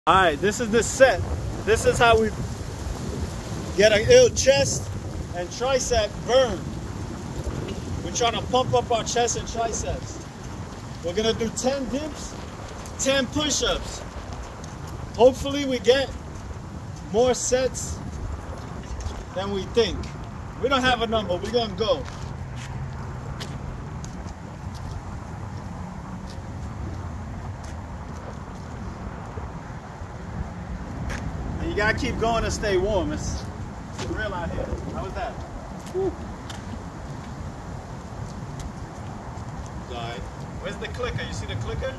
All right, this is the set. This is how we get an ill chest and tricep burn. We're trying to pump up our chest and triceps. We're gonna do 10 dips, 10 push-ups. Hopefully we get more sets than we think. We don't have a number, we're gonna go. And you gotta keep going to stay warm. It's real out here. How was that? Woo. Where's the clicker? You see the clicker?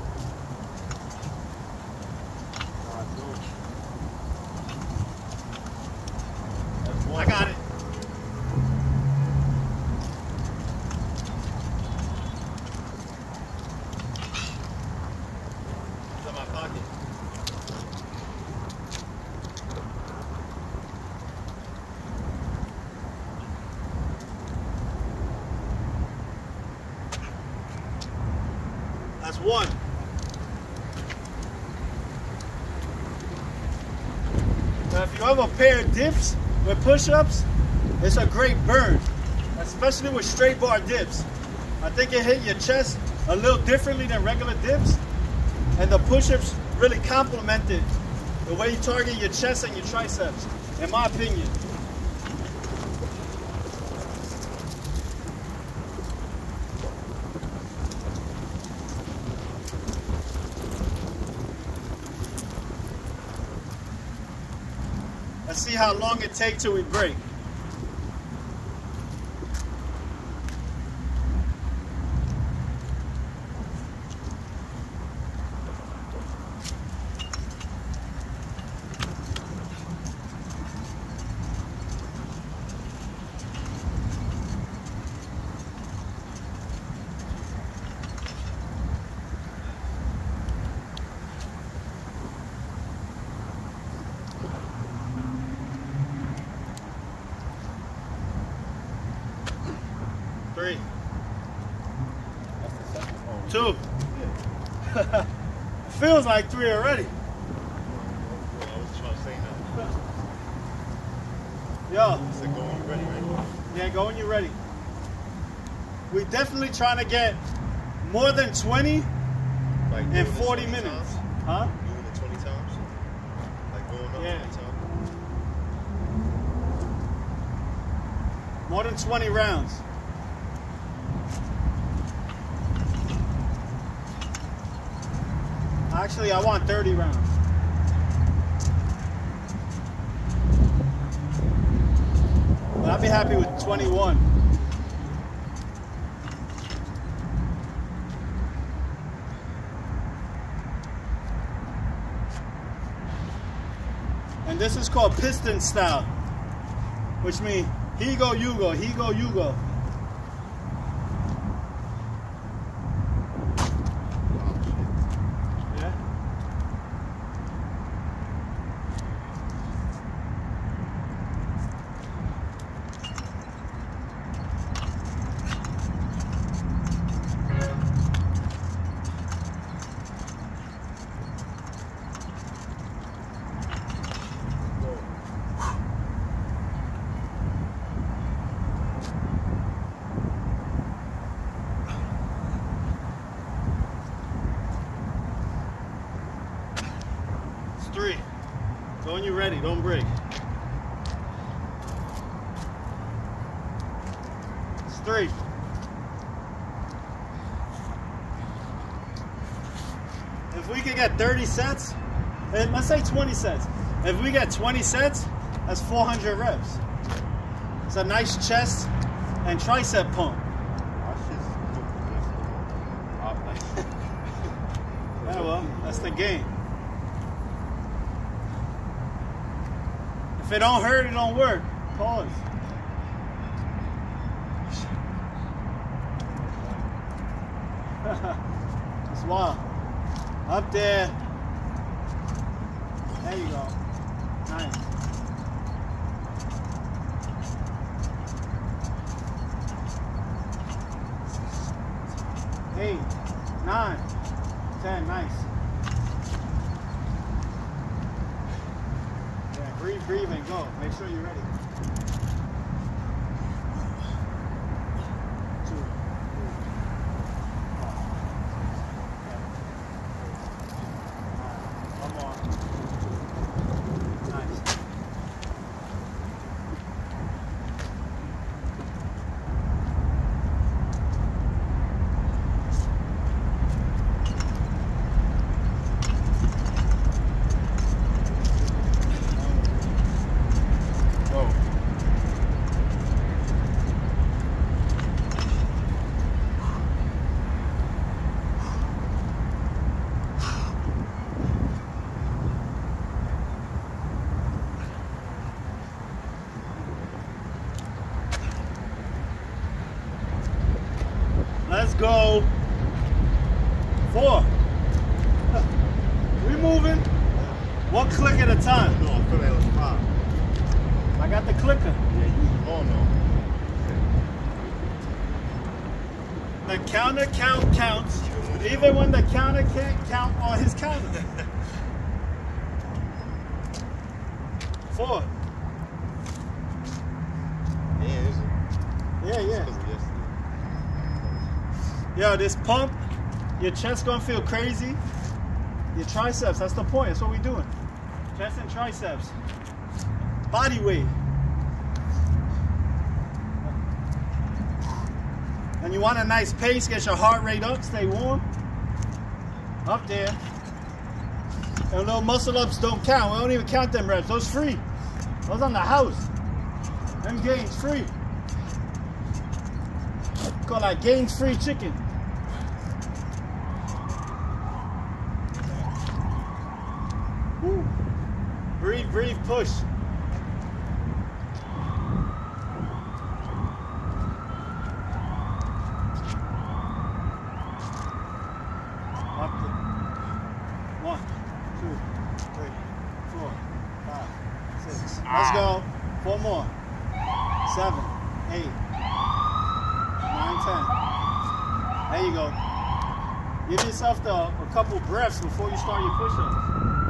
I got it. It's in my pocket. That's one. Now if you ever pair dips with push-ups, it's a great burn, especially with straight bar dips. I think it hit your chest a little differently than regular dips, and the push-ups really complement it, the way you target your chest and your triceps, in my opinion. Let's see how long it takes till we break. Three. Two. Yeah. Feels like three already. I was trying to say that. Yo. I said go when you're ready, right? Yeah, go when you're ready. We definitely trying to get more than 20 like in 40 minutes. Times? Huh? Doing it 20 times? Like going up 20 times? More than 20 rounds. Actually, I want 30 rounds. But I'd be happy with 21. And this is called piston style, which means he go, you go, he go, you go. Three. Go when you're ready, don't break. It's three. If we could get 30 sets, and let's say 20 sets. If we get 20 sets, that's 400 reps. It's a nice chest and tricep pump. Yeah, well, that's the game. If it don't hurt, it don't work. Pause. It's wild. Up there. There you go. Nice. 8, 9, 10. Nice. breathe, and go. Make sure you're ready. 2, 3, 4, 5, 6, 7, 8, 9. One more. Nice. Let's go. 4. We moving. One click at a time. No, I feel like it was 5. I got the clicker. Yeah, you on no. The counter count counts, even when the counter can't count on his counter. 4. Yeah, is it? Yeah. Because of yesterday. Yo, this pump, your chest gonna feel crazy. Your triceps, that's the point. That's what we doing. Chest and triceps. Body weight. And you want a nice pace, get your heart rate up, stay warm. Up there. And little muscle ups don't count. We don't even count them reps. Those free. Those on the house. Them Gainz free. Call that Gainz free chicken. Woo. Breathe, breathe, push. Up there. 1, 2, 3, 4, 5, 6. Let's go. 4 more. 7, 8, 9, 10. There you go. Give yourself a couple breaths before you start your push-ups.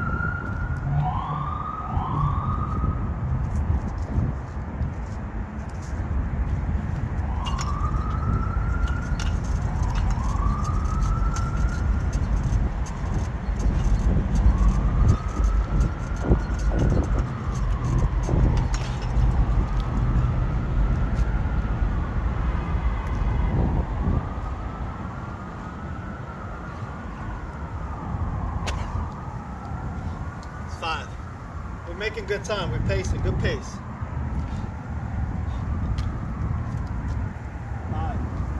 We're making good time. We're pacing. Good pace. 5.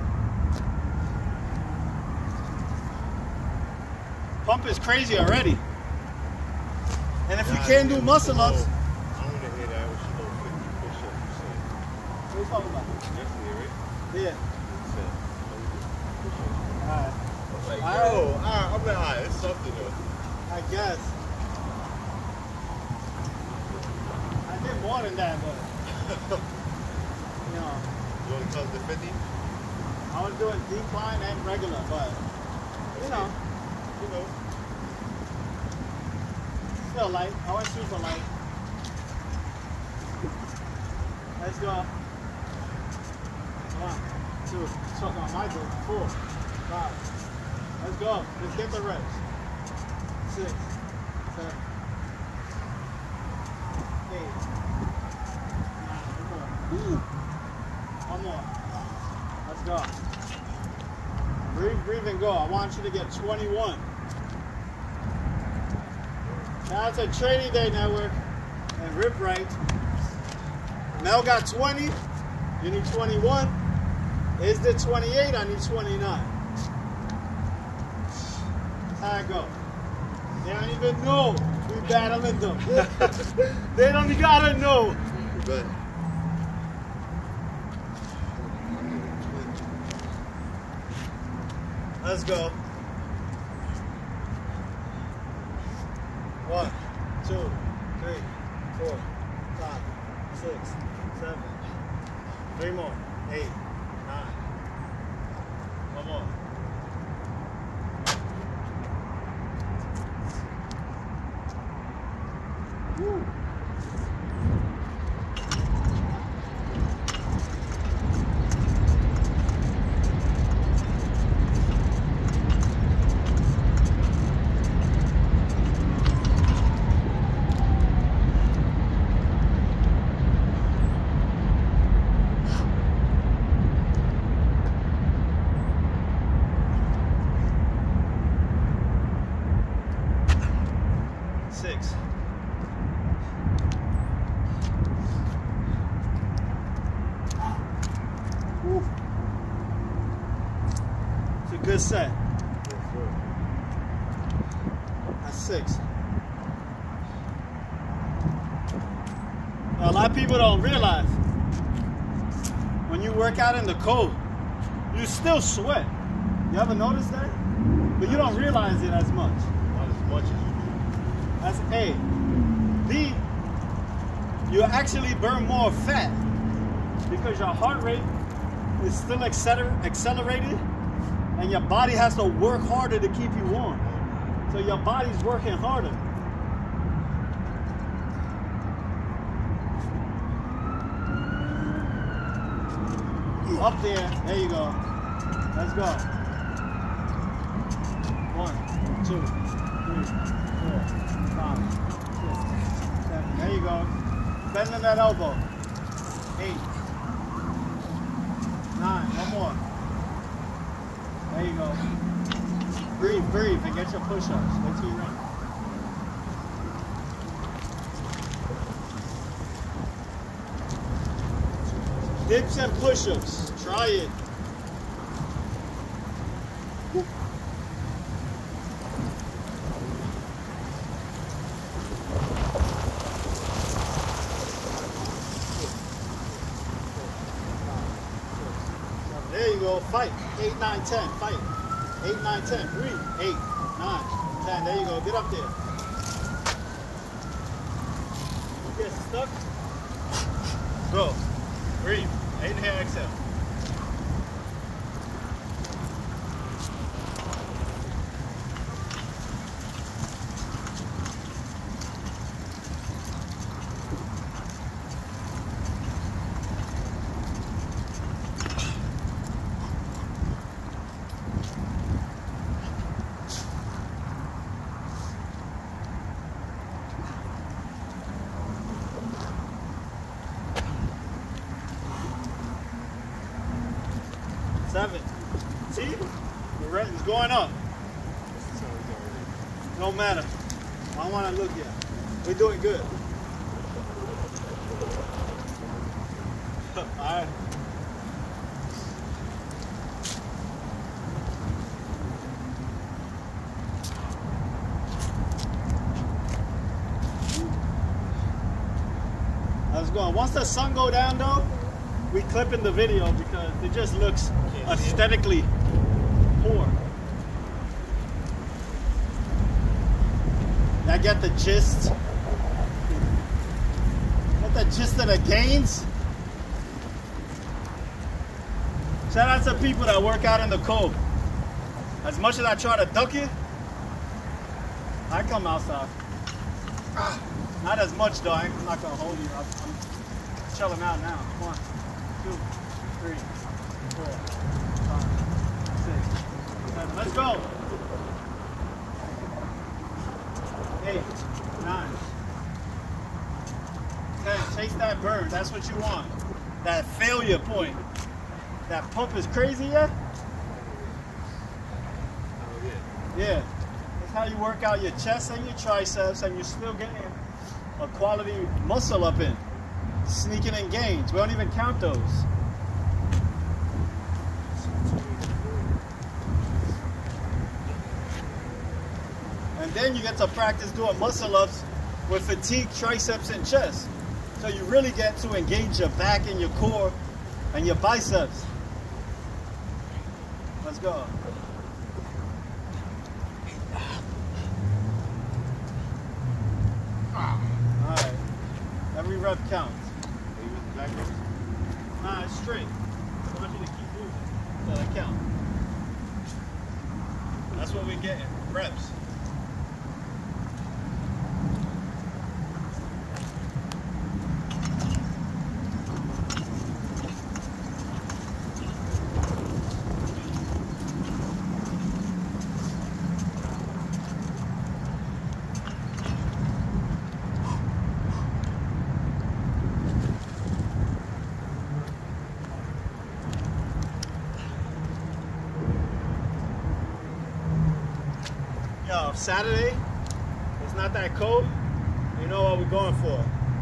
Pump is crazy already. And if you can't do muscle ups, I want to hear that. What you know, 50 push-ups, you said. what are you talking about? Yesterday, right? Yeah. You said, push-ups. Alright. I was like, yo, I'm like, alright, it's something though. I guess. I did more than that, but you know. You only comes to 50? I was doing decline and regular, but you know. Still light. I went super light. Let's go. 1, 2, choke on my book. 4, 5. Let's go. Let's get the reps. 6, 7, 8, 9. One more. Let's go. Breathe, breathe, and go. I want you to get 21. Shout out to Training Day Network and Rip Right. Mel got 20. You need 21. Is the 28? I need 29. That's how I go. They don't even know we battling them. They don't gotta know. Good. Let's go. 1, 2, 3, 4, 5, 6, 7. 3 more. 8, 9. One more. Woo. 6. Woo. It's a good set. That's 6. Now, a lot of people don't realize when you work out in the cold, you still sweat. You ever notice that? But you don't realize it as much. Not as much as you do. That's A. B, you actually burn more fat because your heart rate is still accelerated and your body has to work harder to keep you warm. So your body's working harder. Up there you go. Let's go. 1, 2, 3, 4, 5, 6, 7. There you go. Bending that elbow. 8, 9. One more. There you go. Breathe, and get your push-ups. Wait till you run. Dips and push-ups. Try it. There you go. Fight. 8, 9, 10. Fight. 8, 9, 10. Breathe. 8, 9, 10. There you go. Get up there. You get stuck. Go. Breathe. Inhale, exhale. See? The rate is going up. No matter. I don't want to look yet. We're doing good. Alright. Let's go. Once the sun go down though, we clip in the video because it just looks aesthetically poor. I get the gist. Get the gist of the Gainz. Shout out to people that work out in the cold. As much as I try to duck it, I come outside. Not as much though. I'm not gonna hold you. I'm chilling out now. 1, 2, 3, 4, 5, 6, 7. Let's go. 8, 9, 10. Chase that burn. That's what you want. That failure point. That pump is crazy yet? Yeah. That's how you work out your chest and your triceps, and you're still getting a quality muscle up in. Sneaking in gains. We don't even count those. And then you get to practice doing muscle ups with fatigue, triceps, and chest. So you really get to engage your back and your core and your biceps. Let's go. Alright. Every rep counts. Are you with the backwards? Nah, it's straight. I want you to keep moving until I count. That's what we're getting. Reps. Saturday is not that cold, you know what we're going for.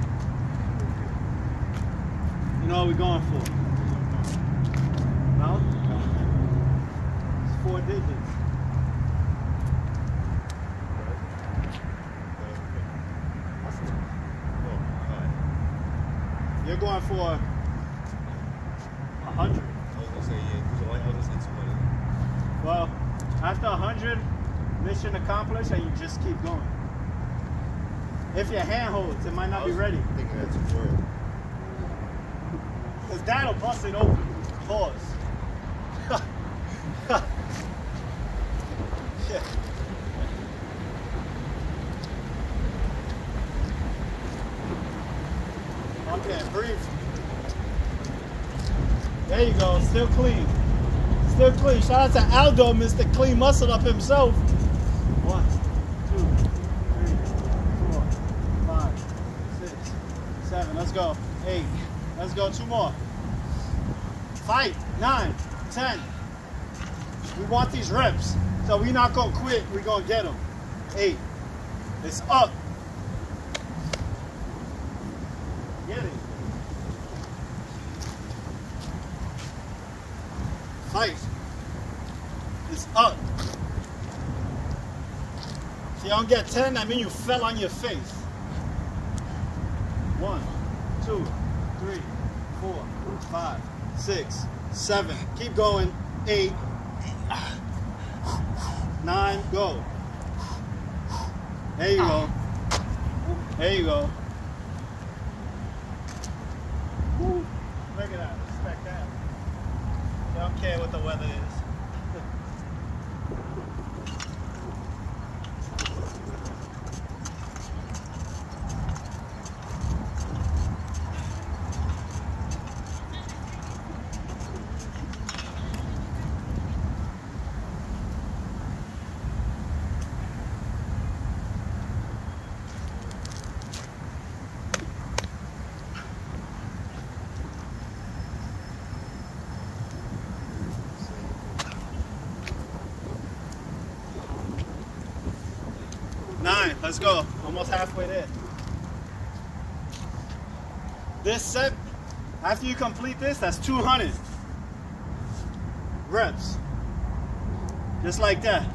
You know what we're going for. No? It's 4 digits. You're going for 100. I was gonna say, yeah, I was gonna say 200. Well, after 100, mission accomplished, and you just keep going. If your hand holds, it might not be ready. I think that's 240. Because that'll bust it open. Pause. Shit. Okay, breathe. There you go, still clean. Still clean. Shout out to Aldo, Mr. Clean Muscle Up himself. 1, 2, 3, 4, 5, 6, 7. Let's go. 8. Let's go. 2 more. Fight. 9, 10. We want these reps. So we're not going to quit. We're going to get them. 8. It's up. Get it. Fight. It's up. If you don't get 10, that means you fell on your face. 1, 2, 3, 4, 5, 6, 7. Keep going. 8, 9, go. There you go. There you go. Woo. Look at that. Respect that. They don't care what the weather is. Let's go. Almost halfway there. This set, after you complete this, that's 200 reps. Just like that.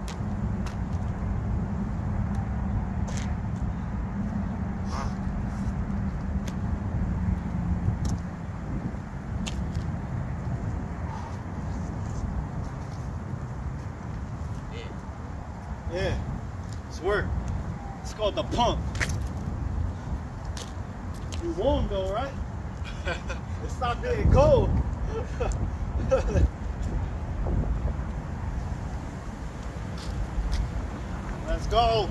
Yeah, it's work. It's called the pump. You warm though, right? It's not being cold. Let's go.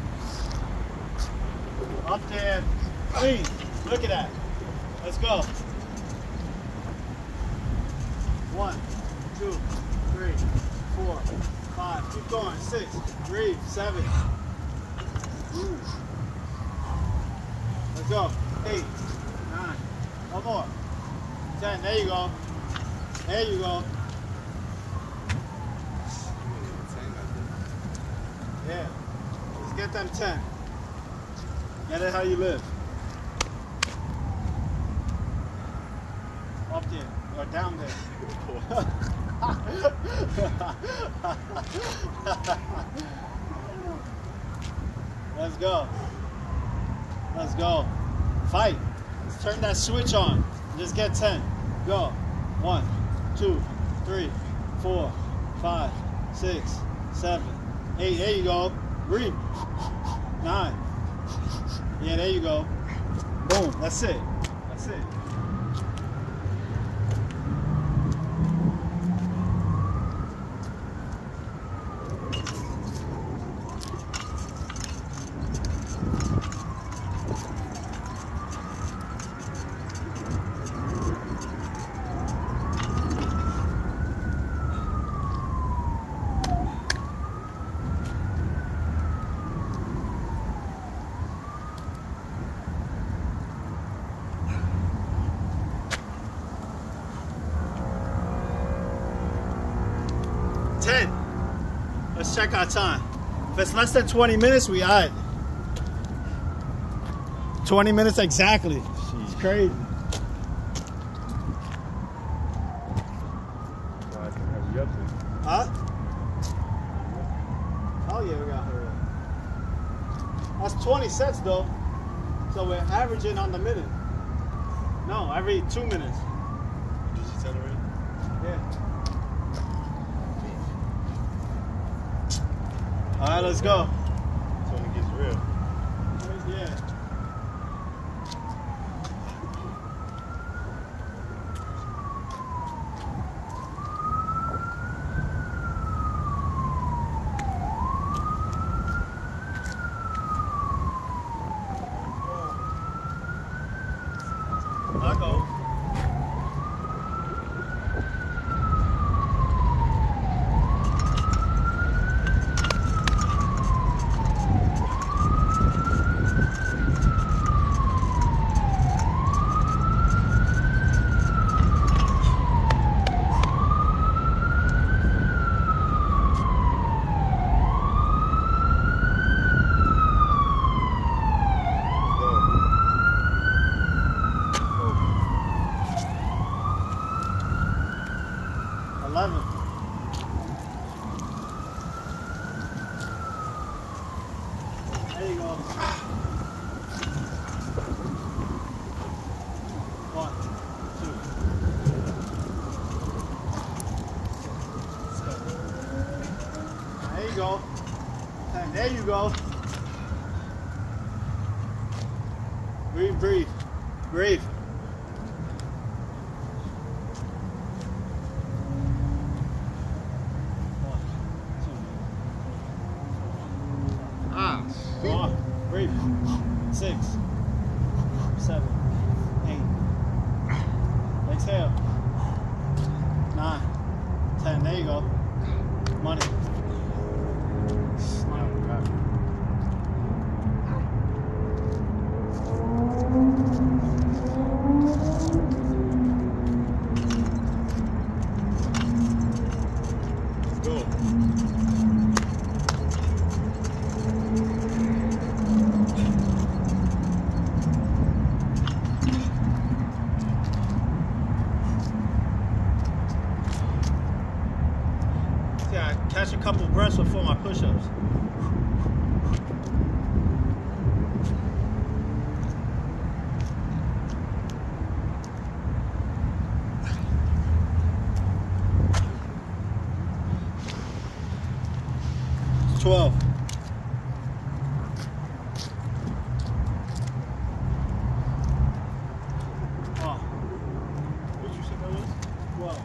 Up there. Clean. Look at that. Let's go. 1, 2, 3, 4, 5. Keep going. 6, 3, 7. Ooh. Let's go. 8, 9. One more. 10. There you go. There you go. Yeah. Let's get them 10. Get it how you live. Up there. Or down there. Let's go. Let's go. Fight. Let's turn that switch on. Just get 10. Go. 1, 2, 3, 4, 5, 6, 7, 8. There you go. Breathe. 9. Yeah, there you go. Boom. That's it. That's it. Let's check our time. If it's less than 20 minutes, we alright. 20 minutes exactly. It's crazy. Huh? Oh yeah, we got hurry up. That's 20 sets though. So we're averaging on the minute. No, every 2 minutes. Did you tell already? Yeah. All right, let's go. That's when it gets real. Yeah. I'll go. There you go. 1, 2. There you go. And there you go. Breathe, breathe, breathe. Breathe. 6, 7, 8. Exhale. 9, 10. There you go. Money. Smile. Go. Catch a couple breaths before my push-ups. It's 12. Oh. What you said that was? 12.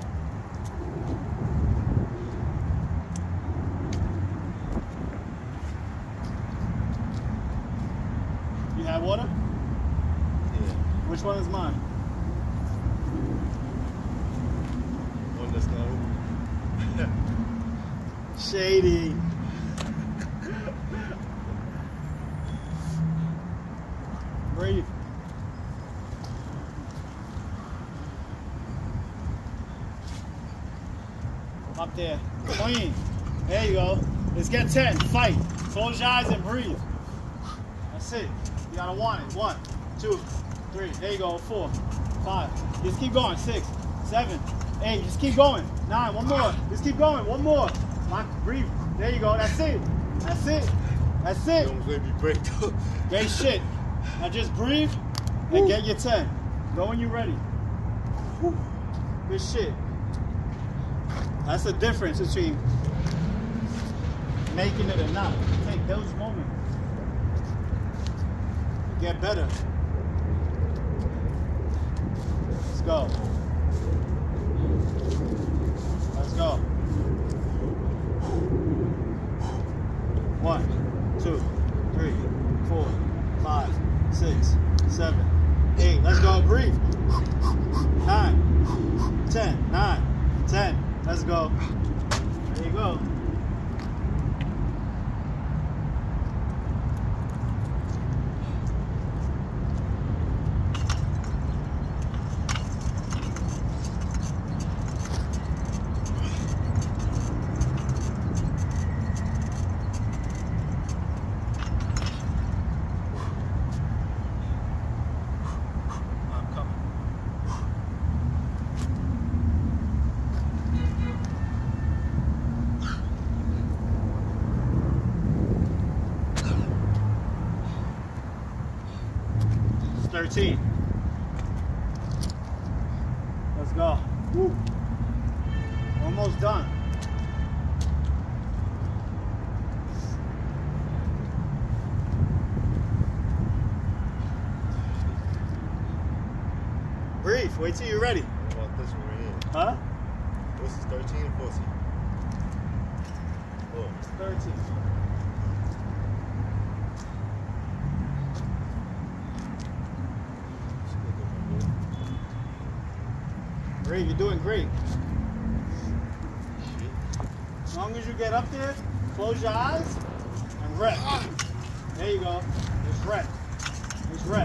You have water? Yeah. Which one is mine? One that's not open. Shady. Breathe. Up there. Clean. There you go. Let's get 10. Fight. Close your eyes and breathe. That's it. You gotta want it. 1, 2, 3. There you go. 4, 5. Just keep going. 6, 7, 8. Just keep going. 9. One more. Just keep going. One more. Breathe. There you go. That's it. That's it. That's it. Don't let me break though. Great shit. Now just breathe and get your 10. Go when you're ready. Good shit. That's the difference between making it or not. Take those moments. Get better. Let's go. Let's go. 1, 2, 3, 4, 5, 6, 7, 8. Let's go. Breathe. 9, 10. 9, 10. Let's go. There you go. 13. Let's go. Woo. Almost done. Breathe. Wait till you're ready. What about this one right here? Huh? This is 13 or 14? Oh. 13. Great, you're doing great. As long as you get up there, close your eyes and rep. There you go. Just rep. Just rep.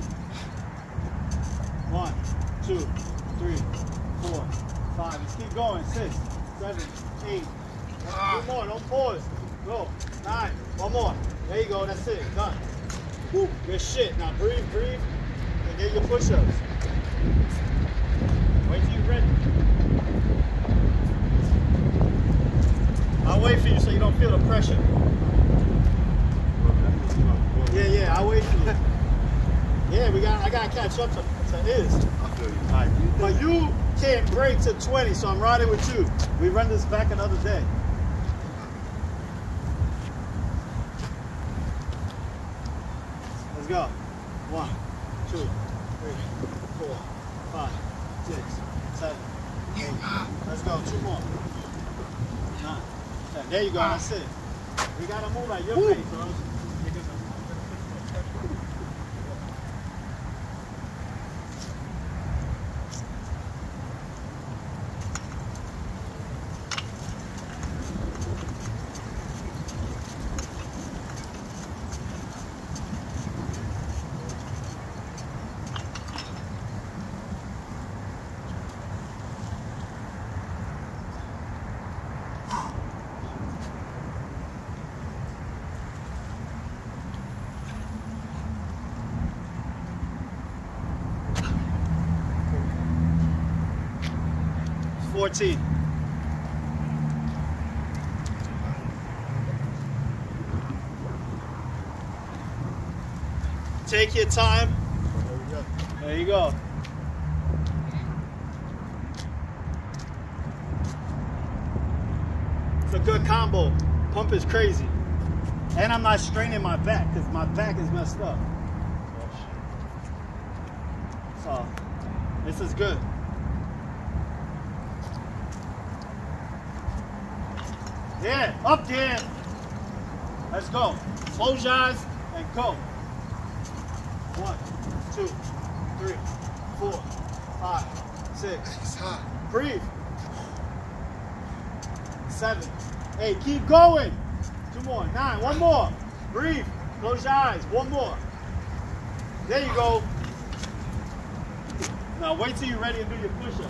1, 2, 3, 4, 5. Just keep going. 6, 7, 8. Two more. Don't pause. Go. 9. One more. There you go. That's it. Done. Woo. Good shit. Now breathe, breathe, and get your push-ups. Wait till you're ready. I'll wait for you so you don't feel the pressure. Yeah, I'll wait for you. Yeah, I gotta catch up to his. I feel you. Right. But you can't break to 20, so I'm riding with you. We run this back another day. Let's go. 1, 2, 3, 4, 5, 6, 7, 8. Let's go. 2 more. 9, 10. There you go. That's it. We gotta move at your pace, bro. 14. Take your time. There you go. It's a good combo. Pump is crazy. And I'm not straining my back because my back is messed up. So, this is good. Yeah, up there. Let's go. Close your eyes and go. 1, 2, 3, 4, 5, 6. Breathe. 7, 8. Keep going. 2 more. 9. 1 more. Breathe. Close your eyes. 1 more. There you go. Now wait till you're ready and do your push-up.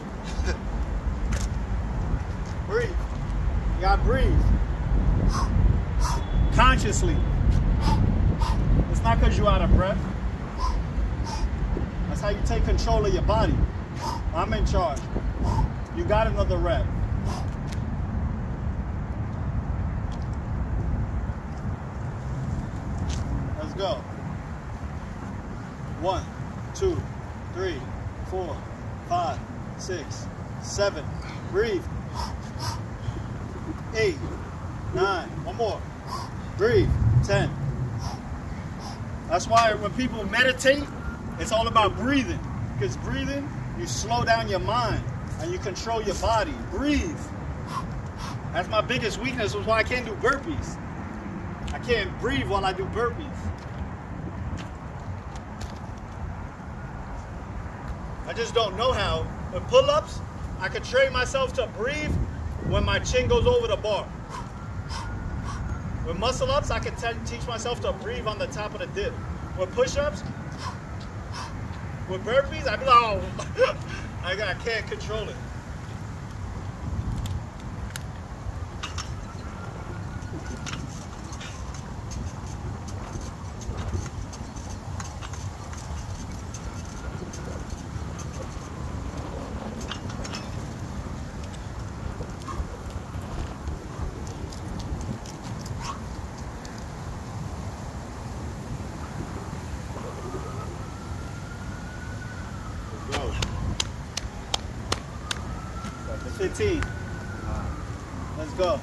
Breathe. You gotta breathe. Consciously. It's not because you're out of breath. That's how you take control of your body. I'm in charge. You got another rep. Let's go. 1, 2, 3, 4, 5, 6, 7. Breathe. 8, 9. 1 more. Breathe. 10. That's why when people meditate, it's all about breathing. Because breathing, you slow down your mind and you control your body. Breathe. That's my biggest weakness. That's why I can't do burpees. I can't breathe while I do burpees. I just don't know how. With pull-ups, I can train myself to breathe when my chin goes over the bar. With muscle-ups, I can teach myself to breathe on the top of the dip. With push-ups, with burpees, I'd be like, oh, I can't control it. 15. Let's go.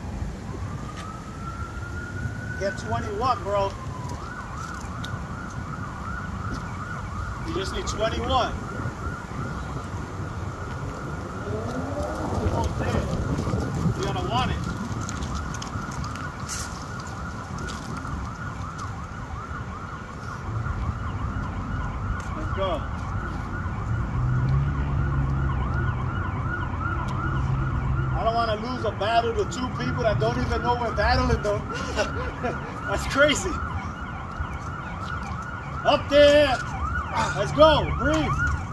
Get 21, bro. You just need 21. Oh, damn. You're gonna want it. Let's go. I don't want to lose a battle to two people that don't even know we're battling though. That's crazy. Up there. Let's go. Breathe.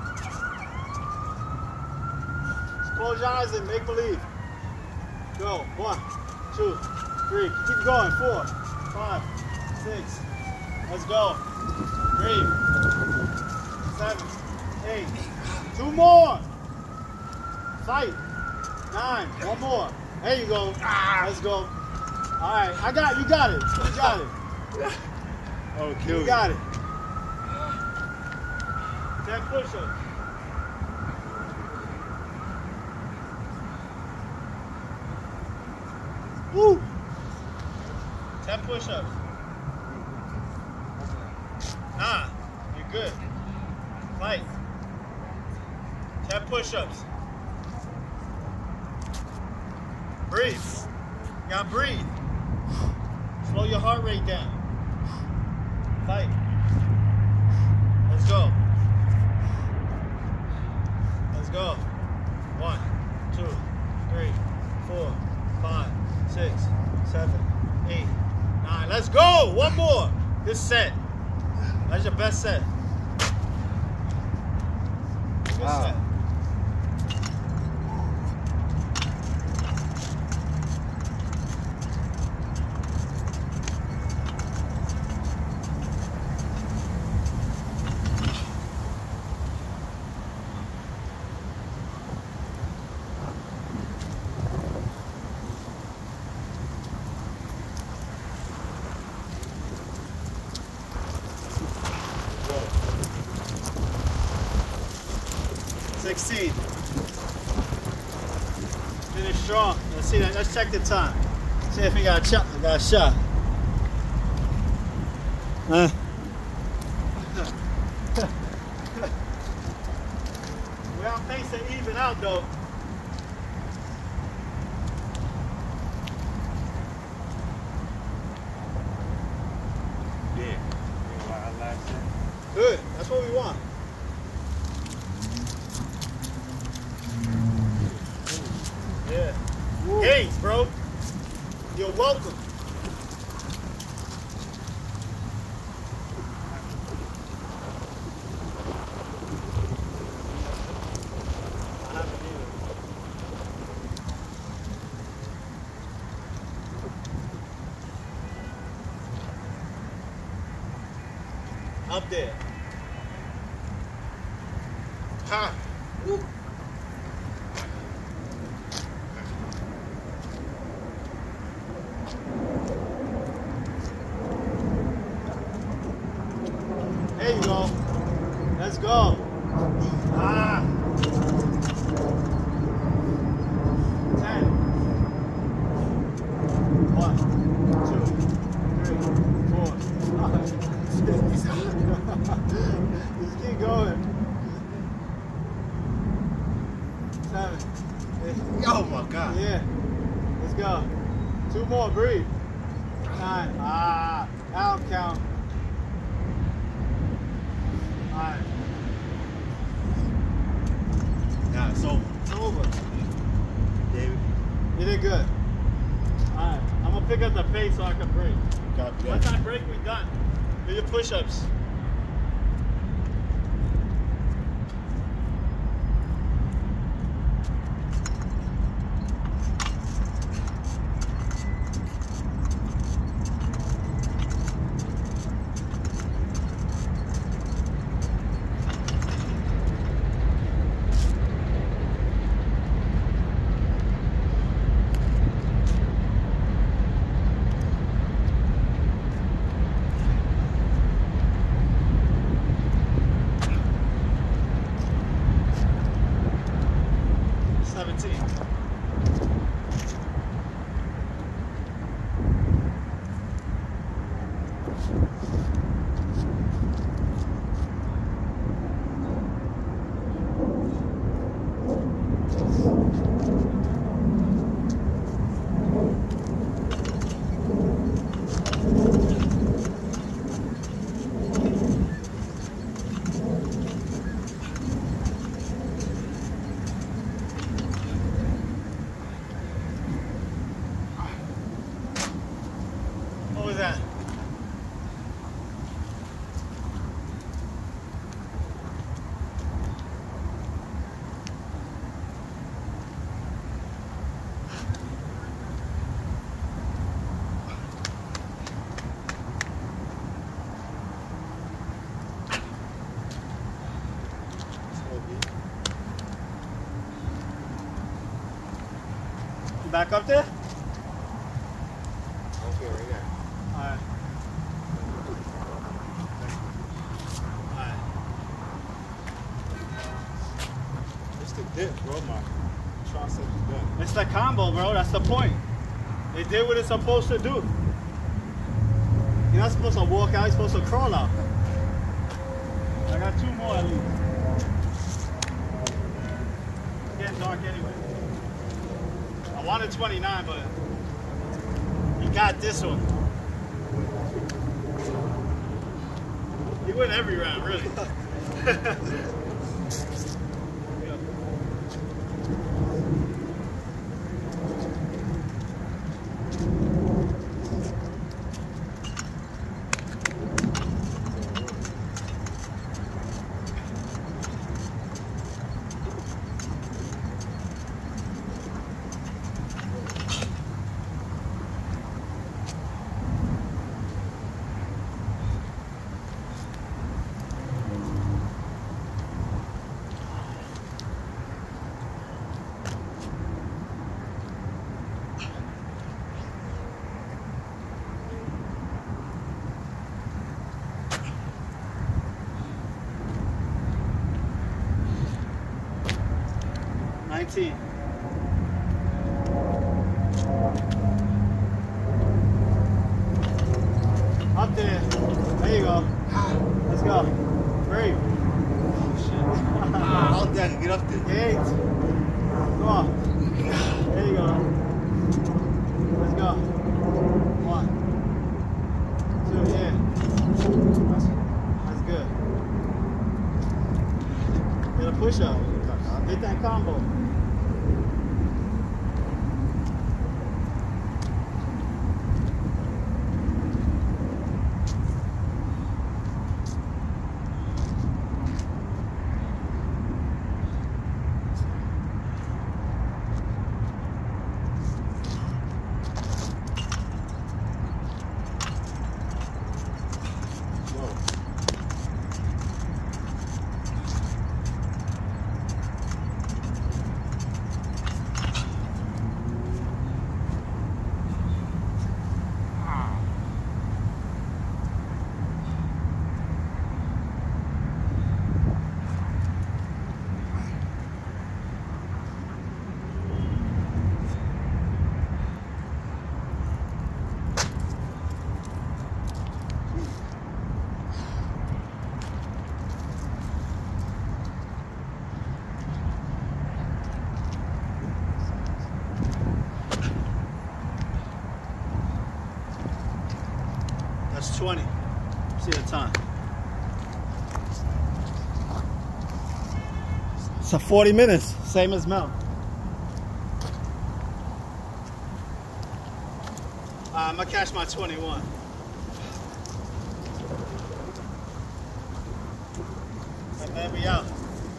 Just close your eyes and make believe. Go. 1, 2, 3. Keep going. 4, 5, 6. Let's go. Breathe. 7, 8. 2 more. Fight. 9. 1 more. There you go. Let's go. All right. You got it. You got it. Oh, kill You got it. 10 push-ups. Woo! 10 push-ups. Nah, you're good. Fight. 10 push-ups. Breathe. You gotta breathe. Slow your heart rate down. Fight. Let's go. Let's go. 1, 2, 3, 4, 5, 6, 7, 8, 9. Let's go. 1 more. This set. That's your best set. Good set. Finish strong. Let's see that. Let's check the time. See if we got a shot. We got a shot. We're on pace to even out though. Yeah. Good. That's what we want. Yeah. Gainz, bro. You're welcome. Up there. Ha. Woo. There you go. Let's go. Ah. 10. 1, 2, 3, 4, 5, 6. Just keep going. 7. 8. Oh my God. Yeah. Let's go. 2 more. Breathe. 9. Ah. Out count. 5. Nah, it's over. It's over. David. You did good. Alright. I'm gonna pick up the pace so I can break. Copy that. Once I break, we're done. Do your push-ups. back up there? Okay, right there. Alright. Alright. It's the dip, bro. My tricep is done. It's the combo, bro. That's the point. They did what it's supposed to do. You're not supposed to walk out, you're supposed to crawl out. I got 2 more at least. It's getting dark anyway. I wanted 29, but you got this one. You win every round, really. Up there. There you go. Let's go. 3. Oh, shit. How did I get up there? 8. Come on. There you go. Let's go. 1, 2, yeah. That's good. Get a push up. Get that combo. That's 20. See the time. It's a 40 minutes, same as Mel. I'm gonna catch my 21. And then we out.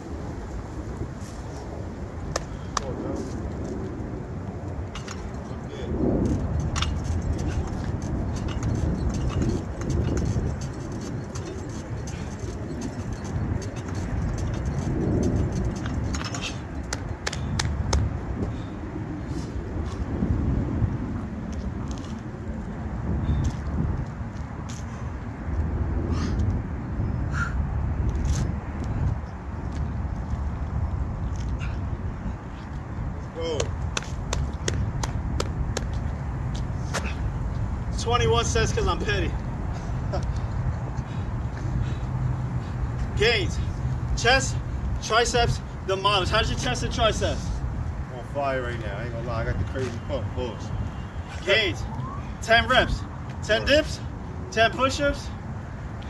Whoa. 21 cents because I'm petty. Gains, chest, triceps, the models. How's your chest and triceps? I'm on fire right now. I ain't gonna lie. I got the crazy pump. Pause. Gains, 10 reps, 10 dips, 10 push-ups.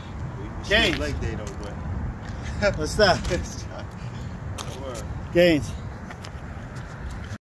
Gains. Leg day though, but What's that? Gains.